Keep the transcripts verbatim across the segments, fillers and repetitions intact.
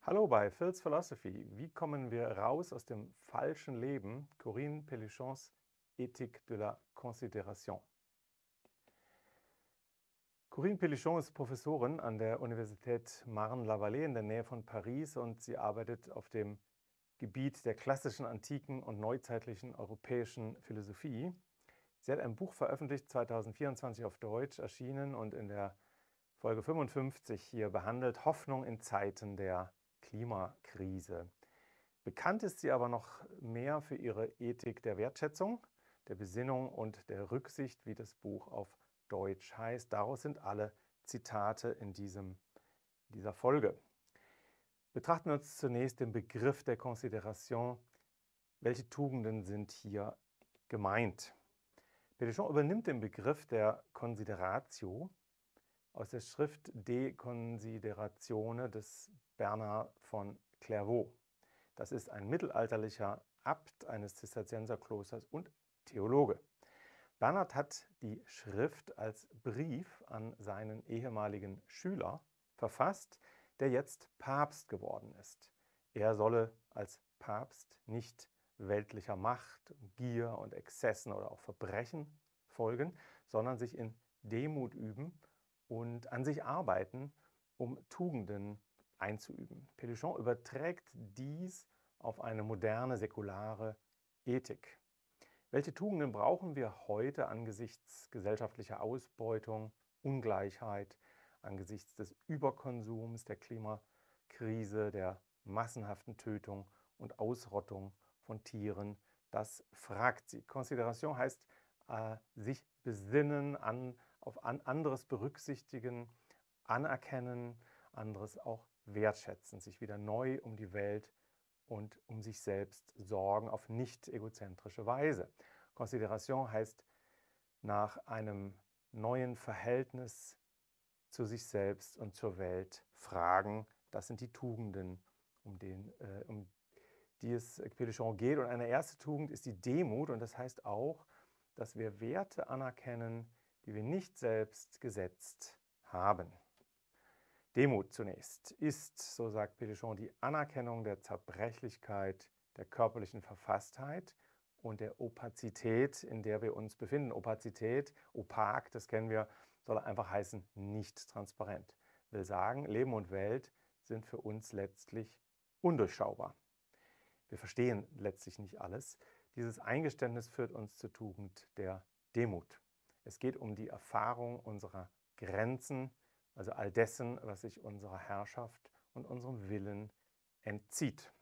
Hallo bei Phil's Philosophy. Wie kommen wir raus aus dem falschen Leben? Corinne Pellichons Éthique de la Considération. Corinne Pellichon ist Professorin an der Universität Marne-la-Vallée in der Nähe von Paris und sie arbeitet auf dem Gebiet der klassischen, antiken und neuzeitlichen europäischen Philosophie. Sie hat ein Buch veröffentlicht, zweitausendvierundzwanzig auf Deutsch erschienen und in der Folge fünfundfünfzig hier behandelt, Hoffnung in Zeiten der Klimakrise. Bekannt ist sie aber noch mehr für ihre Ethik der Wertschätzung, der Besinnung und der Rücksicht, wie das Buch auf Deutsch heißt. Daraus sind alle Zitate in diesem, dieser Folge. Betrachten wir uns zunächst den Begriff der Considération. Welche Tugenden sind hier gemeint? Pellichon übernimmt den Begriff der Consideratio aus der Schrift De Consideratione des Bernhard von Clairvaux. Das ist ein mittelalterlicher Abt eines Zisterzienserklosters und Theologe. Bernhard hat die Schrift als Brief an seinen ehemaligen Schüler verfasst, der jetzt Papst geworden ist. Er solle als Papst nicht weltlicher Macht, Gier und Exzessen oder auch Verbrechen folgen, sondern sich in Demut üben und an sich arbeiten, um Tugenden einzuüben. Pellichon überträgt dies auf eine moderne, säkulare Ethik. Welche Tugenden brauchen wir heute angesichts gesellschaftlicher Ausbeutung, Ungleichheit, angesichts des Überkonsums, der Klimakrise, der massenhaften Tötung und Ausrottung von Tieren? Das fragt sie. Considération heißt äh, sich besinnen, an, auf an anderes berücksichtigen, anerkennen, anderes auch wertschätzen, sich wieder neu um die Welt und um sich selbst sorgen auf nicht egozentrische Weise. Considération heißt nach einem neuen Verhältnis zu sich selbst und zur Welt fragen. Das sind die Tugenden, um, den, äh, um die es Pellichon geht. Und eine erste Tugend ist die Demut und das heißt auch, dass wir Werte anerkennen, die wir nicht selbst gesetzt haben. Demut zunächst ist, so sagt Pellichon, die Anerkennung der Zerbrechlichkeit, der körperlichen Verfasstheit und der Opazität, in der wir uns befinden. Opazität, opak, das kennen wir, soll einfach heißen nicht transparent. Will sagen, Leben und Welt sind für uns letztlich undurchschaubar. Wir verstehen letztlich nicht alles. Dieses Eingeständnis führt uns zur Tugend der Demut. Es geht um die Erfahrung unserer Grenzen, also all dessen, was sich unserer Herrschaft und unserem Willen entzieht.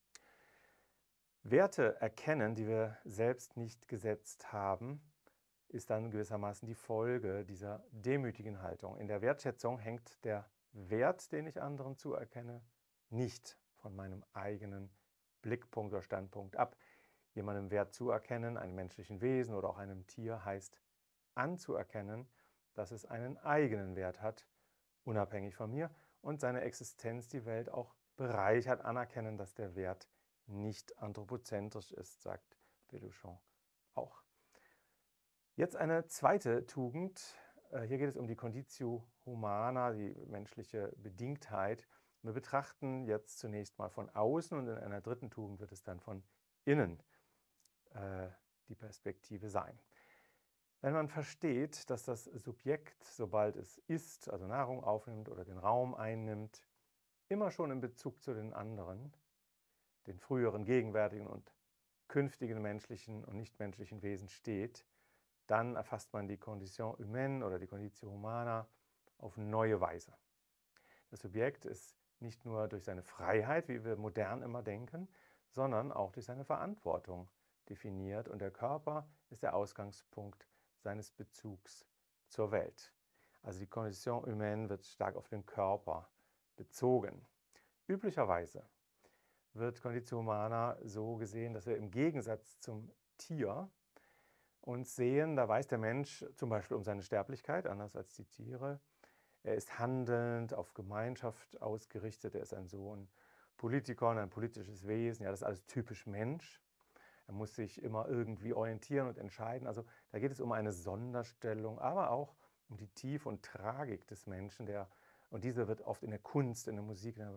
Werte erkennen, die wir selbst nicht gesetzt haben, ist dann gewissermaßen die Folge dieser demütigen Haltung. In der Wertschätzung hängt der Wert, den ich anderen zuerkenne, nicht von meinem eigenen Blickpunkt oder Standpunkt ab. Jemandem Wert zuerkennen, einem menschlichen Wesen oder auch einem Tier, heißt anzuerkennen, dass es einen eigenen Wert hat, unabhängig von mir, und seine Existenz die Welt auch bereichert, anerkennen, dass der Wert nicht anthropozentrisch ist, sagt Pellichon auch. Jetzt eine zweite Tugend. Hier geht es um die Conditio Humana, die menschliche Bedingtheit. Wir betrachten jetzt zunächst mal von außen und in einer dritten Tugend wird es dann von innen äh, die Perspektive sein. Wenn man versteht, dass das Subjekt, sobald es isst, also Nahrung aufnimmt oder den Raum einnimmt, immer schon in Bezug zu den anderen, den früheren, gegenwärtigen und künftigen menschlichen und nichtmenschlichen Wesen steht, dann erfasst man die Condition humaine oder die Conditio humana auf neue Weise. Das Subjekt ist nicht nur durch seine Freiheit, wie wir modern immer denken, sondern auch durch seine Verantwortung definiert und der Körper ist der Ausgangspunkt seines Bezugs zur Welt. Also die Condition humaine wird stark auf den Körper bezogen. Üblicherweise wird Conditio humana so gesehen, dass wir im Gegensatz zum Tier uns sehen, da weiß der Mensch zum Beispiel um seine Sterblichkeit, anders als die Tiere. Er ist handelnd, auf Gemeinschaft ausgerichtet, er ist ein Sohn Politikon, ein politisches Wesen, ja, das ist alles typisch Mensch. Er muss sich immer irgendwie orientieren und entscheiden. Also da geht es um eine Sonderstellung, aber auch um die Tiefe und Tragik des Menschen. Der, und diese wird oft in der Kunst, in der Musik, in der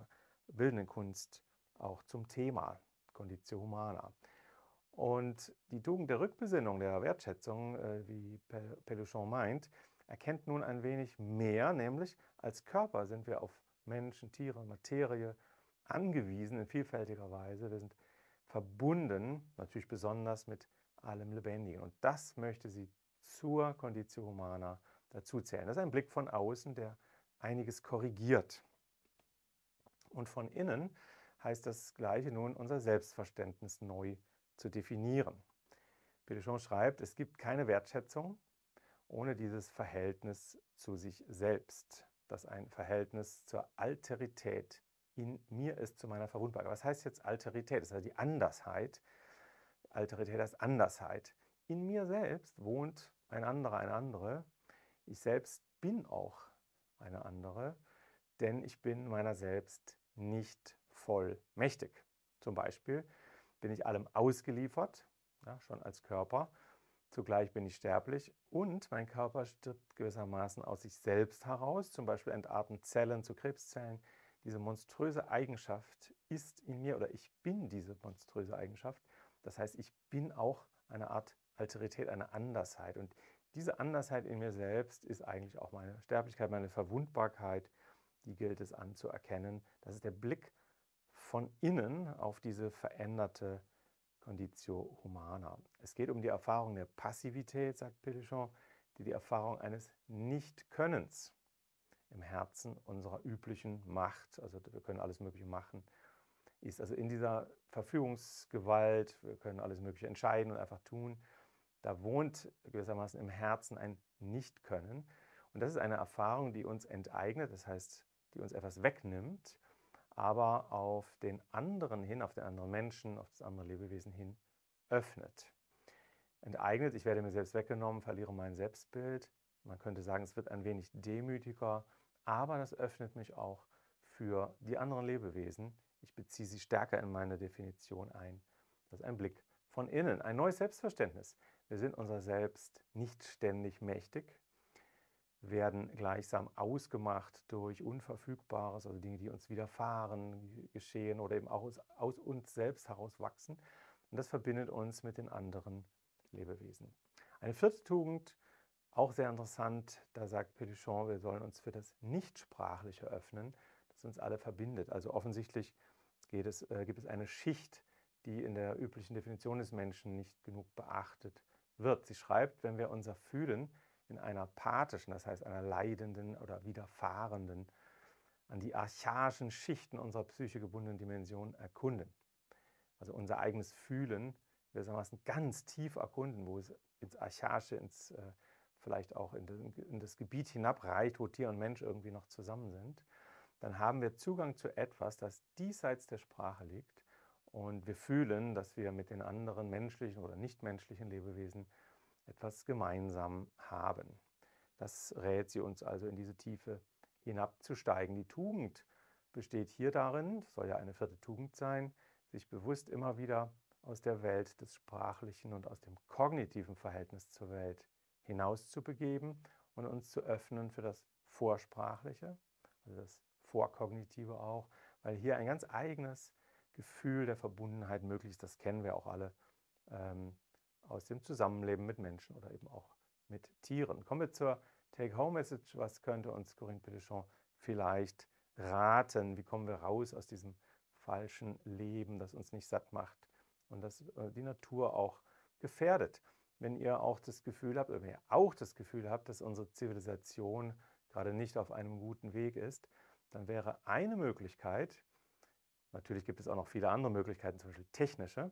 bildenden Kunst auch zum Thema, Conditio Humana. Und die Tugend der Rückbesinnung, der Wertschätzung, äh, wie Péluchet meint, erkennt nun ein wenig mehr, nämlich als Körper sind wir auf Menschen, Tiere, Materie angewiesen in vielfältiger Weise. Wir sind verbunden, natürlich besonders mit allem Lebendigen. Und das möchte sie zur Conditio Humana dazuzählen. Das ist ein Blick von außen, der einiges korrigiert. Und von innen heißt das Gleiche nun, unser Selbstverständnis neu zu definieren. Péluchet schreibt, es gibt keine Wertschätzung ohne dieses Verhältnis zu sich selbst, das ein Verhältnis zur Alterität in mir ist, zu meiner Verwundbarkeit. Was heißt jetzt Alterität? Das ist also die Andersheit. Alterität heißt Andersheit. In mir selbst wohnt ein anderer, eine andere. Ich selbst bin auch eine andere, denn ich bin meiner selbst nicht vollmächtig. Zum Beispiel bin ich allem ausgeliefert, ja, schon als Körper. Zugleich bin ich sterblich und mein Körper stirbt gewissermaßen aus sich selbst heraus. Zum Beispiel entarten Zellen zu Krebszellen. Diese monströse Eigenschaft ist in mir oder ich bin diese monströse Eigenschaft. Das heißt, ich bin auch eine Art Alterität, eine Andersheit. Und diese Andersheit in mir selbst ist eigentlich auch meine Sterblichkeit, meine Verwundbarkeit. Die gilt es anzuerkennen. Das ist der Blick von innen auf diese veränderte Conditio Humana. Es geht um die Erfahrung der Passivität, sagt Péluchet, die die Erfahrung eines Nichtkönnens im Herzen unserer üblichen Macht, also wir können alles Mögliche machen, ist. Also in dieser Verfügungsgewalt, wir können alles Mögliche entscheiden und einfach tun, da wohnt gewissermaßen im Herzen ein Nichtkönnen. Und das ist eine Erfahrung, die uns enteignet, das heißt, die uns etwas wegnimmt, aber auf den anderen hin, auf den anderen Menschen, auf das andere Lebewesen hin öffnet. Enteignet, ich werde mir selbst weggenommen, verliere mein Selbstbild. Man könnte sagen, es wird ein wenig demütiger, aber das öffnet mich auch für die anderen Lebewesen. Ich beziehe sie stärker in meine Definition ein. Das ist ein Blick von innen, ein neues Selbstverständnis. Wir sind unser Selbst nicht ständig mächtig, werden gleichsam ausgemacht durch Unverfügbares, also Dinge, die uns widerfahren, geschehen oder eben auch aus, aus uns selbst heraus wachsen. Und das verbindet uns mit den anderen Lebewesen. Eine vierte Tugend, auch sehr interessant, da sagt Péluchet, wir sollen uns für das Nichtsprachliche öffnen, das uns alle verbindet. Also offensichtlich geht es, äh, gibt es eine Schicht, die in der üblichen Definition des Menschen nicht genug beachtet wird. Sie schreibt, wenn wir unser Fühlen in einer pathischen, das heißt einer leidenden oder widerfahrenden, an die archaischen Schichten unserer Psyche gebundenen Dimension erkunden. Also unser eigenes Fühlen gewissermaßen ganz tief erkunden, wo es ins Archaische, ins, äh, vielleicht auch in, den, in das Gebiet hinabreicht, wo Tier und Mensch irgendwie noch zusammen sind, dann haben wir Zugang zu etwas, das diesseits der Sprache liegt und wir fühlen, dass wir mit den anderen menschlichen oder nichtmenschlichen Lebewesen etwas gemeinsam haben. Das rät sie uns also in diese Tiefe hinabzusteigen. Die Tugend besteht hier darin, das soll ja eine vierte Tugend sein, sich bewusst immer wieder aus der Welt des Sprachlichen und aus dem kognitiven Verhältnis zur Welt hinauszubegeben und uns zu öffnen für das Vorsprachliche, also das Vorkognitive auch, weil hier ein ganz eigenes Gefühl der Verbundenheit möglich ist. Das kennen wir auch alle ähm, aus dem Zusammenleben mit Menschen oder eben auch mit Tieren. Kommen wir zur Take-Home-Message. Was könnte uns Corinne Péluchet vielleicht raten? Wie kommen wir raus aus diesem falschen Leben, das uns nicht satt macht und das äh, die Natur auch gefährdet? Wenn ihr auch das Gefühl habt, oder wenn ihr auch das Gefühl habt, dass unsere Zivilisation gerade nicht auf einem guten Weg ist, dann wäre eine Möglichkeit, natürlich gibt es auch noch viele andere Möglichkeiten, zum Beispiel technische,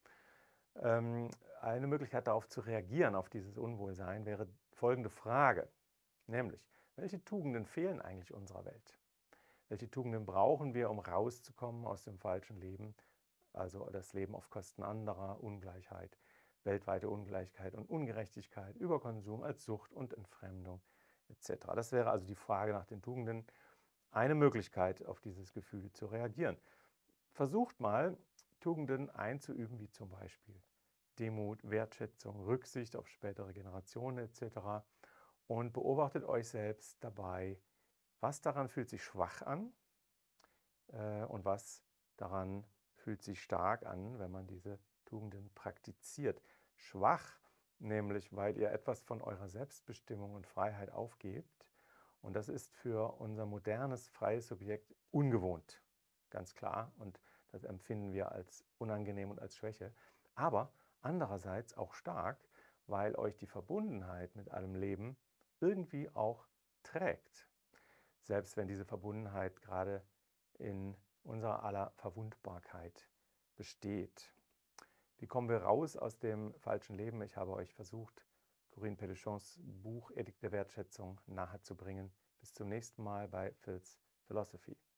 eine Möglichkeit darauf zu reagieren, auf dieses Unwohlsein, wäre folgende Frage, nämlich, welche Tugenden fehlen eigentlich unserer Welt? Welche Tugenden brauchen wir, um rauszukommen aus dem falschen Leben, also das Leben auf Kosten anderer, Ungleichheit, weltweite Ungleichheit und Ungerechtigkeit, Überkonsum als Sucht und Entfremdung et cetera. Das wäre also die Frage nach den Tugenden, eine Möglichkeit, auf dieses Gefühl zu reagieren. Versucht mal, Tugenden einzuüben, wie zum Beispiel Demut, Wertschätzung, Rücksicht auf spätere Generationen et cetera. Und beobachtet euch selbst dabei, was daran fühlt sich schwach an, äh, und was daran fühlt sich stark an, wenn man diese Tugenden praktiziert. Schwach, nämlich weil ihr etwas von eurer Selbstbestimmung und Freiheit aufgebt. Und das ist für unser modernes, freies Subjekt ungewohnt, ganz klar. Und das empfinden wir als unangenehm und als Schwäche. Aber andererseits auch stark, weil euch die Verbundenheit mit allem Leben irgendwie auch trägt. Selbst wenn diese Verbundenheit gerade in unserer aller Verwundbarkeit besteht. Wie kommen wir raus aus dem falschen Leben? Ich habe euch versucht, Corinne Pélichons Buch Ethik der Wertschätzung nahezubringen. Bis zum nächsten Mal bei Phil's Philosophy.